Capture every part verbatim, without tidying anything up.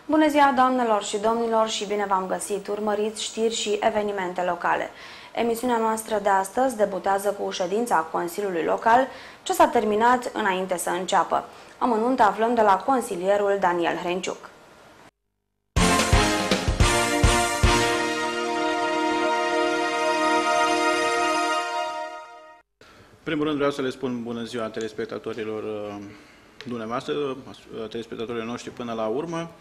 Bună ziua, doamnelor și domnilor, și bine v-am găsit! Urmăriți știri și evenimente locale. Emisiunea noastră de astăzi debutează cu ședința Consiliului Local, ce s-a terminat înainte să înceapă. Amănunte aflăm de la consilierul Daniel Hrenciuc. În primul rând vreau să le spun bună ziua telespectatorilor dumneavoastră, telespectatorilor noștri până la urmă.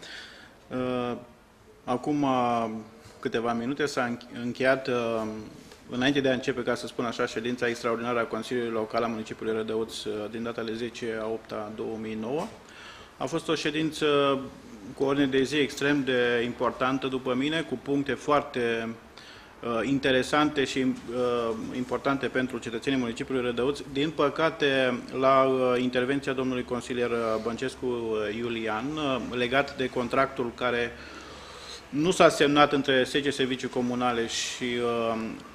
Acum câteva minute s-a încheiat, înainte de a începe, ca să spun așa, ședința extraordinară a Consiliului Local a Municipiului Rădăuț din datele zece a opta două mii nouă. A fost o ședință cu ordine de zi extrem de importantă după mine, cu puncte foarte interesante și uh, importante pentru cetățenii municipiului Rădăuț. Din păcate, la uh, intervenția domnului consilier Băncescu Iulian, uh, legat de contractul care nu s-a semnat între S G Servicii Comunale și, uh,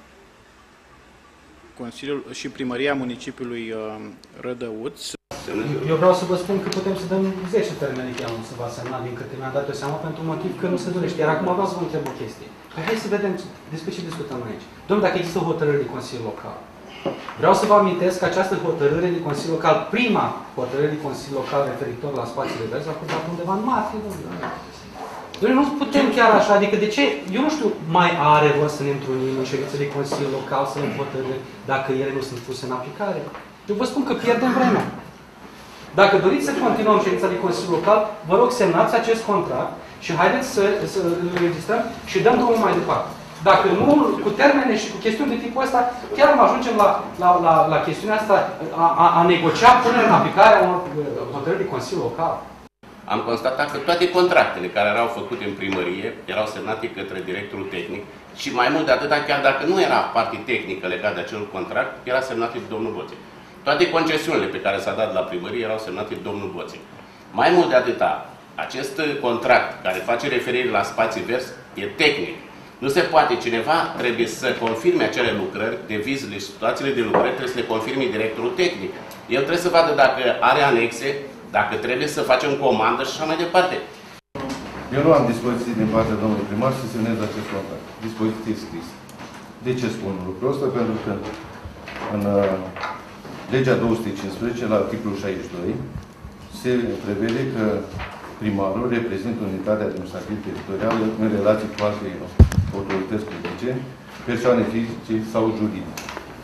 Consiliul, și Primăria Municipiului uh, Rădăuț. Eu vreau să vă spun că putem să dăm zece termene de anul să va semna, din câte mi-am dat eu seama, pentru motiv că nu se dorește. Iar acum vreau să vă întreb o chestie. Păi hai să vedem despre ce discutăm aici. Dom'le, dacă există o hotărâre de Consiliu Local, vreau să vă amintesc că această hotărâre de Consiliu Local, prima hotărâre de Consiliu Local referitor la spațiile verzi, a fost dată undeva în martie. Noi nu putem chiar așa, adică de ce, eu nu știu, mai are rost să ne întrunim în ședință de Consiliu Local să luăm hotărâri dacă ele nu sunt puse în aplicare? Eu vă spun că pierdem vremea. Dacă doriți să continuăm ședința de Consiliu Local, vă rog semnați acest contract și haideți să, să îl înregistrăm și dăm drumul mai departe. Dacă nu, cu termene și cu chestiuni de tipul ăsta, chiar nu ajungem la, la, la, la chestiunea asta a, a, a negocia până în aplicarea unor hotărâri de Consiliu Local. Am constatat că toate contractele care erau făcute în primărie erau semnate către directorul tehnic și mai mult de atâta, chiar dacă nu era parte tehnică legată de acel contract, era semnate de domnul Boțe. Toate concesiunile pe care s-a dat la primărie erau semnate de domnul Boțe. Mai mult de atâta, acest contract care face referire la spații verzi e tehnic. Nu se poate, cineva trebuie să confirme acele lucrări, devizele și situațiile de lucrări trebuie să le confirme directorul tehnic. El trebuie să vadă dacă are anexe, dacă trebuie să facem comandă și așa mai departe. Eu nu am dispoziții din partea domnului primar să semnez acest contract. Dispoziție scris. De ce spun lucrul ăsta? Pentru că în legea două sute cincisprezece, la articolul șaizeci și doi, se prevede că primarul reprezintă unitatea administrativă teritorială în relații cu alte autorități publice, persoane fizice sau juridice.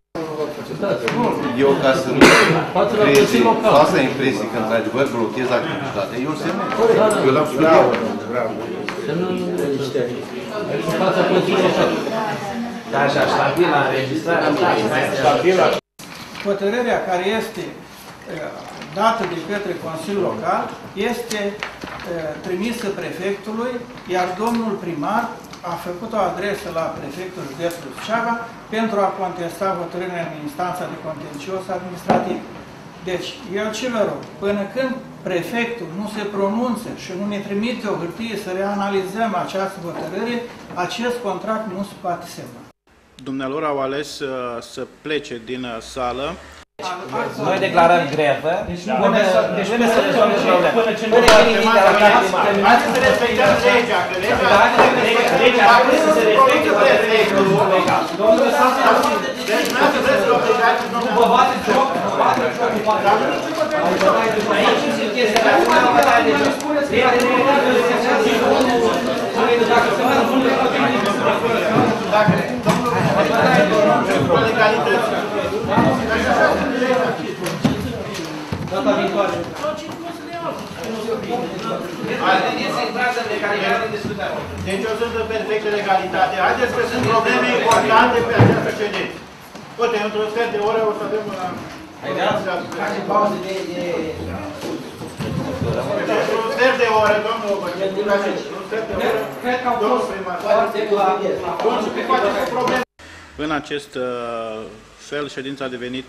Eu, ca să nu creeze falsa impresie că, într-adevăr, blochez activitatea, eu semnez. Eu l-am studiat. Da, așa, stabilă înregistrarea. Hotărârea care este dată de către Consiliul Local este trimisă prefectului, iar domnul primar a făcut o adresă la prefectul județului Suceava pentru a contesta hotărârea în instanța de contencios administrativ. Deci, eu ce vă rog, până când prefectul nu se pronunță și nu ne trimite o hârtie să reanalizăm această hotărâre, acest contract nu se poate semna. Dumnealor au ales uh, să plece din uh, sală. Noi declarăm grevă, deci nu până să rezolvă problema. Până ce nu va trimite la primar. Haideți să respectăm legea, că legea trebuie să se respecte prefectul local. Domnule Sasea, deci vreau să vreți să obligați domnul. Vă bate joc, vă bate joc cu bate. Aici se chestia, nu mai bătaie de joc. Dacă se mai răspunde, Dacă domnul bătaie de joc cu legalități. data viitoare. Deci eu sunt în perfectă legalitate. Haideți că sunt probleme importante pe această ședință. Uite, într-un sfert de oră o să avem una... Facem pauză de... Într-un sfert de oră, domnul Băcescu, într-un sfert de oră, domnul primar. În acest fel, ședința a devenit...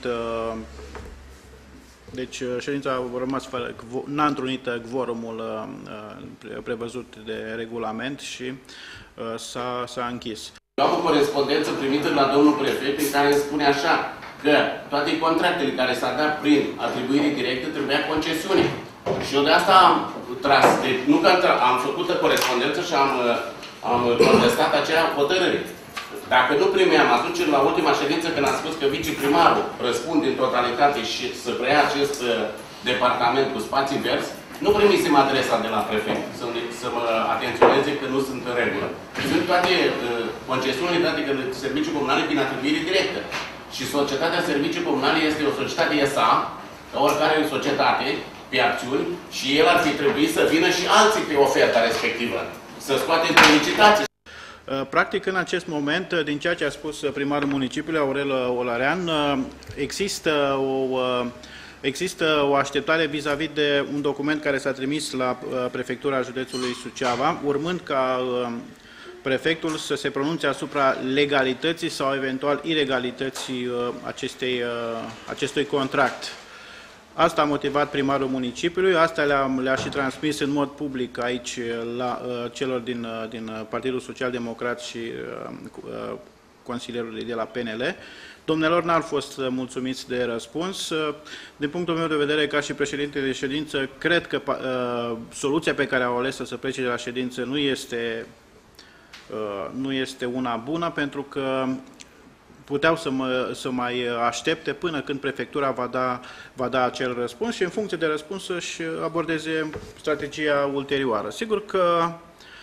Deci, ședința a rămas fără, n-a întrunit quorumul prevăzut de regulament și s-a închis. Eu am o corespondență primită la domnul prefect în care îmi spune așa, că toate contractele care s-au dat prin atribuire directă trebuia concesiune. Și eu de asta tras. Deci, nu că am, am făcut corespondență și am, am contestat acea hotărâre. Dacă nu primeam, atunci la ultima ședință, când am spus că viceprimarul răspunde în totalitate și să preia acest departament cu spații verzi, nu primisem adresa de la prefect să, să mă atenționeze că nu sunt în regulă. Sunt toate uh, concesiunile date de servicii comunale prin atribuire directă. Și societatea servicii comunale este o societate E S A, ca oricare societate, pe acțiuni, și el ar fi trebuit să vină și alții pe oferta respectivă. Să scoatem pe licitație. Practic, în acest moment, din ceea ce a spus primarul municipiului, Aurel Olarean, există o, există o așteptare vis-a-vis -vis de un document care s-a trimis la prefectura județului Suceava, urmând ca prefectul să se pronunțe asupra legalității sau eventual ilegalității acestei, acestui contract. Asta a motivat primarul municipiului, asta le-a le și transmis în mod public aici la uh, celor din, uh, din Partidul Social Democrat și uh, uh, consilierului de la P N L. Domnilor n-au fost mulțumiți de răspuns. Uh, din punctul meu de vedere, ca și președinte de ședință, cred că uh, soluția pe care au ales să plece de la ședință nu este, uh, nu este una bună, pentru că puteau să, mă, să mai aștepte până când prefectura va da, va da acel răspuns și în funcție de răspuns să-și abordeze strategia ulterioară. Sigur că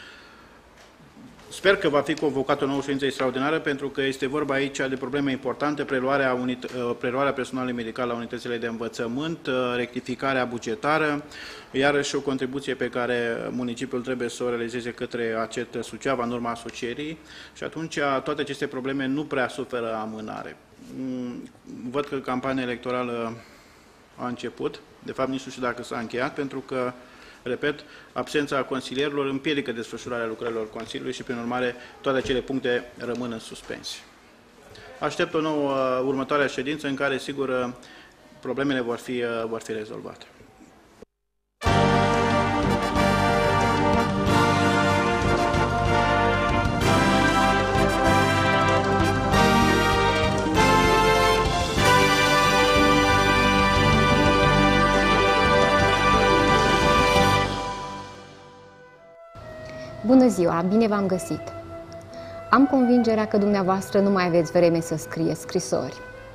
sper că va fi convocată o nouă ședință extraordinară, pentru că este vorba aici de probleme importante, preluarea, unit, preluarea personalului medical la unitățile de învățământ, rectificarea bugetară, iarăși o contribuție pe care municipiul trebuie să o realizeze către A C E T Suceava în urma asocierii și atunci toate aceste probleme nu prea suferă amânare. Văd că campania electorală a început, de fapt nici nu știu dacă s-a încheiat, pentru că, repet, absența consilierilor împiedică desfășurarea lucrărilor Consiliului și, prin urmare, toate acele puncte rămân în suspensie. Aștept o nouă următoarea ședință în care, sigur, problemele vor fi, vor fi rezolvate. Bună ziua, bine v-am găsit! Am convingerea că dumneavoastră nu mai aveți vreme să scrieți scrisori.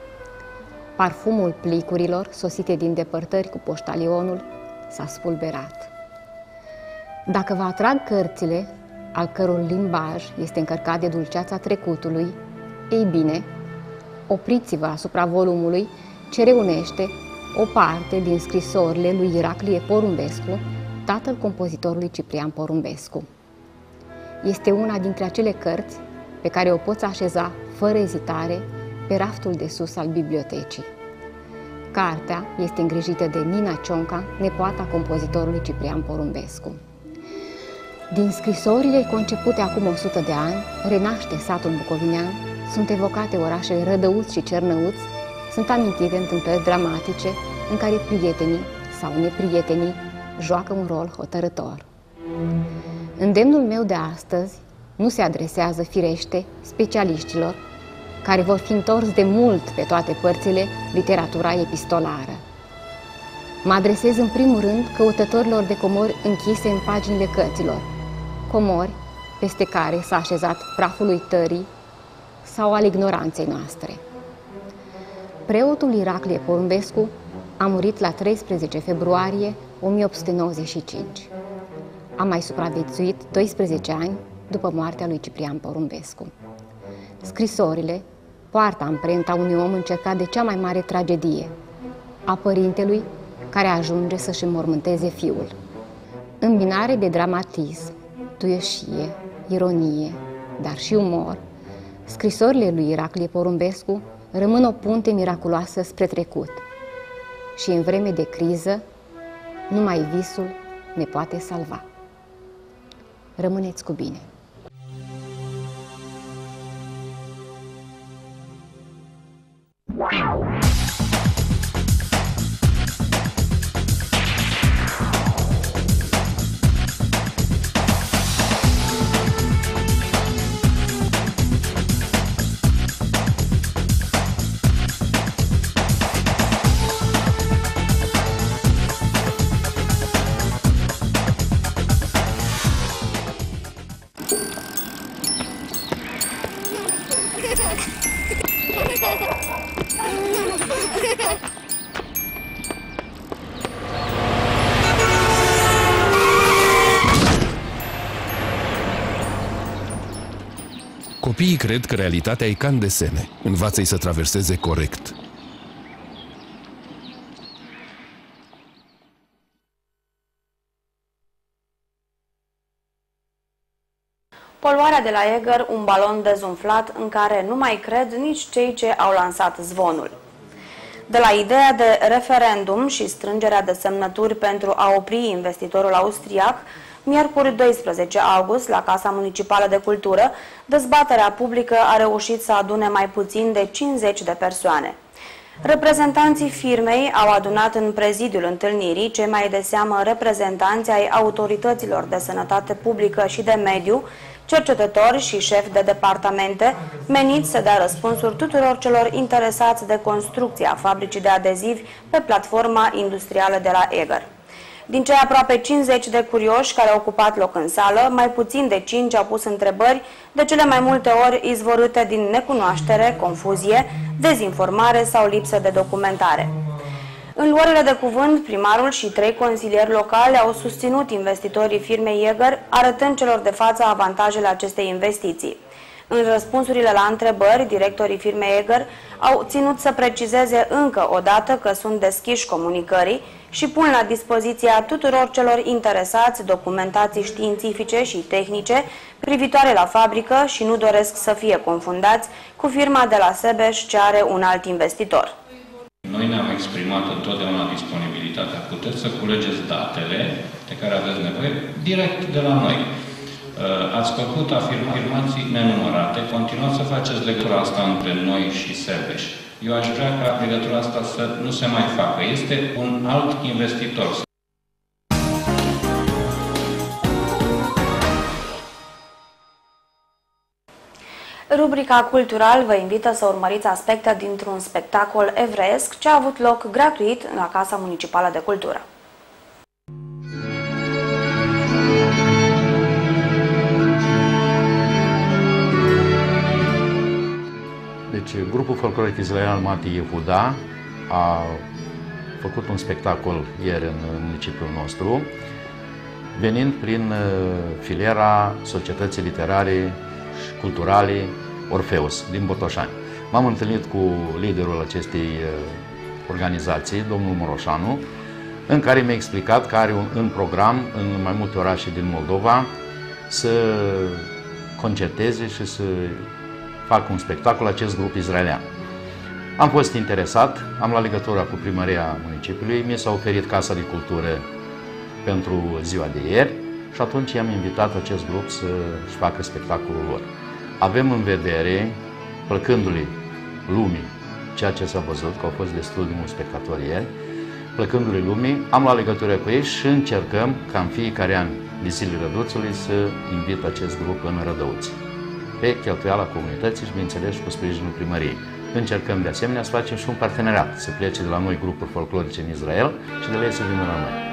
Parfumul plicurilor sosite din depărtări cu poștalionul s-a spulberat. Dacă vă atrag cărțile, al căror limbaj este încărcat de dulceața trecutului, ei bine, opriți-vă asupra volumului ce reunește o parte din scrisorile lui Iraclie Porumbescu, tatăl compozitorului Ciprian Porumbescu. Este una dintre acele cărți pe care o poți așeza fără ezitare pe raftul de sus al bibliotecii. Cartea este îngrijită de Nina Cionca, nepoata compozitorului Ciprian Porumbescu. Din scrisorile concepute acum o sută de ani, renaște satul bucovinean, sunt evocate orașele Rădăuț și Cernăuț, sunt amintite întâmplări dramatice în care prietenii sau neprietenii joacă un rol hotărător. Îndemnul meu de astăzi nu se adresează, firește, specialiștilor care vor fi întors de mult pe toate părțile literatura epistolară. Mă adresez în primul rând căutătorilor de comori închise în paginile cărților, comori peste care s-a așezat praful uitării sau al ignoranței noastre. Preotul Iraclie Porumbescu a murit la treisprezece februarie o mie opt sute nouăzeci și cinci. A mai supraviețuit doisprezece ani după moartea lui Ciprian Porumbescu. Scrisorile poartă amprenta unui om încercat de cea mai mare tragedie, a părintelui care ajunge să-și înmormânteze fiul. Îmbinare de dramatism, duioșie, ironie, dar și umor, scrisorile lui Iraclie Porumbescu rămân o punte miraculoasă spre trecut. Și în vreme de criză, numai visul ne poate salva. Rămâneți cu bine! Copiii cred că realitatea e ca în desene. Învață-i să traverseze corect. Poluarea de la Eger, un balon dezumflat în care nu mai cred nici cei ce au lansat zvonul. De la ideea de referendum și strângerea de semnături pentru a opri investitorul austriac, miercuri doisprezece august, la Casa Municipală de Cultură, dezbaterea publică a reușit să adune mai puțin de cincizeci de persoane. Reprezentanții firmei au adunat în prezidiul întâlnirii, cei mai de seamă reprezentanți ai autorităților de sănătate publică și de mediu, cercetători și șefi de departamente, meniți să dea răspunsuri tuturor celor interesați de construcția fabricii de adezivi pe platforma industrială de la Eger. Din cei aproape cincizeci de curioși care au ocupat loc în sală, mai puțin de cinci au pus întrebări, de cele mai multe ori izvorâte din necunoaștere, confuzie, dezinformare sau lipsă de documentare. În luările de cuvânt, primarul și trei consilieri locali au susținut investitorii firmei Eger, arătând celor de față avantajele acestei investiții. În răspunsurile la întrebări, directorii firmei Eger au ținut să precizeze încă o dată că sunt deschiși comunicării și pun la dispoziția tuturor celor interesați documentații științifice și tehnice privitoare la fabrică și nu doresc să fie confundați cu firma de la Sebeș ce are un alt investitor. Noi ne-am exprimat întotdeauna disponibilitatea. Puteți să culegeți datele de care aveți nevoie direct de la noi. Ați făcut afirmații nenumărate, continuați să faceți legătura asta între noi și Sebeș. Eu aș vrea ca legătura asta să nu se mai facă. Este un alt investitor. Rubrica Cultural vă invită să urmăriți aspecte dintr-un spectacol evreiesc ce a avut loc gratuit la Casa Municipală de Cultură. Deci, grupul folcloric israelian Mati Yehuda a făcut un spectacol ieri în municipiul nostru, venind prin filiera Societății Literare și Culturale Orfeus din Botoșani. M-am întâlnit cu liderul acestei organizații, domnul Moroșanu, în care mi-a explicat că are un, în program în mai multe orașe din Moldova să concerteze și să facă un spectacol acest grup israelian. Am fost interesat, am luat legătura cu primăria municipiului, mi s-a oferit Casa de Cultură pentru ziua de ieri și atunci i-am invitat acest grup să-și facă spectacolul lor. Avem în vedere, plăcându-le lumii, ceea ce s-a văzut, că au fost destul de mulți spectatori ieri, plăcându-le lumii, am luat legătură cu ei și încercăm ca în fiecare an de zilele Răduțului să invit acest grup în Rădăuți, pe cheltuiala comunității și, bineînțeles, cu sprijinul primăriei. Încercăm de asemenea să facem și un parteneriat, să plece de la noi grupuri folclorice în Israel și de la ei să vină la noi.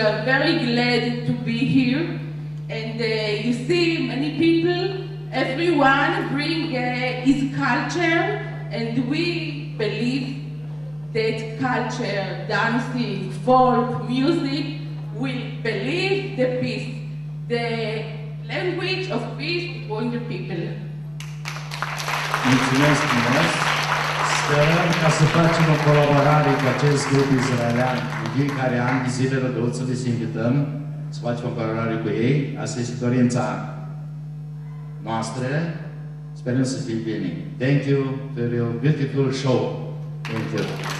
are very glad to be here, and uh, you see many people, everyone bring uh, his culture, and we believe that culture, dancing, folk, music will believe the peace, the language of peace between the people. Mulțumesc frumos! Sperăm ca să facem o colaborare cu acest grup izraelian în fiecare an de zile Rădăuță, să les invităm să facem o colaborare cu ei. Asta este dorința noastră. Sperăm să fie bine. Thank you for your beautiful show. Thank you.